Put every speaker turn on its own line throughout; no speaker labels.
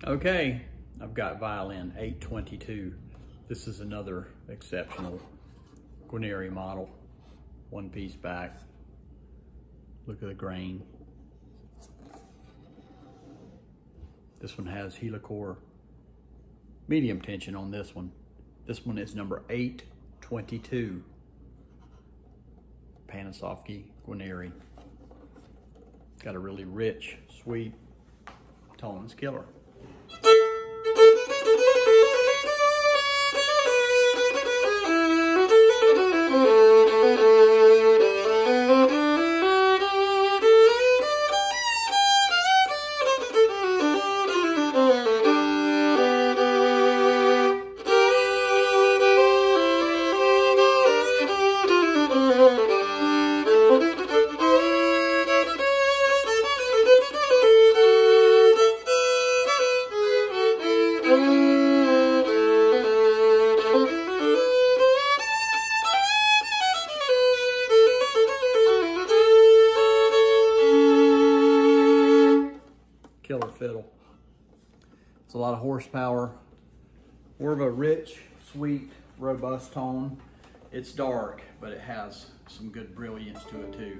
Okay, I've got Violin 822. This is another exceptional Guarneri model. One piece back. Look at the grain. This one has helicore medium tension on this one. This one is number 822. Panasoffkee Guarneri. Got a really rich, sweet tone. It's killer. Killer fiddle. It's a lot of horsepower. More of a rich, sweet, robust tone. It's dark, but it has some good brilliance to it too.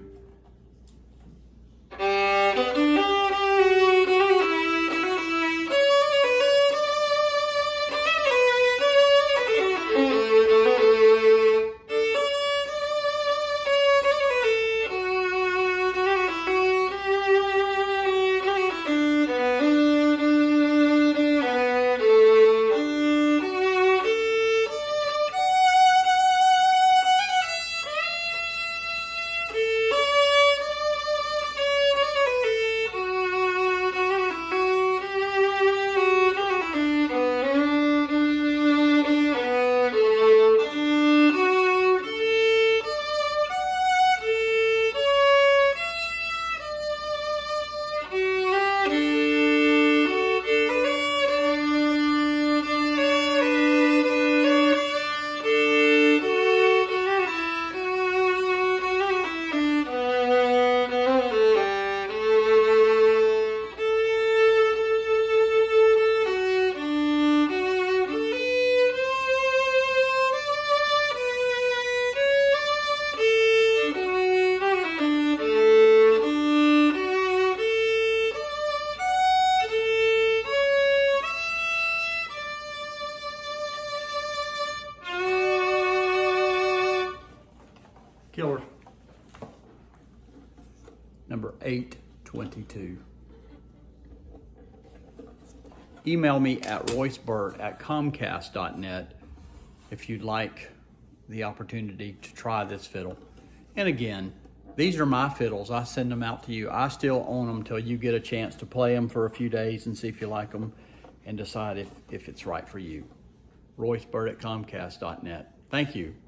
Killer. Number 822. Email me at royceburt@comcast.net if you'd like the opportunity to try this fiddle. And again, these are my fiddles. I send them out to you. I still own them till you get a chance to play them for a few days and see if you like them and decide if it's right for you. royceburt@comcast.net. Thank you.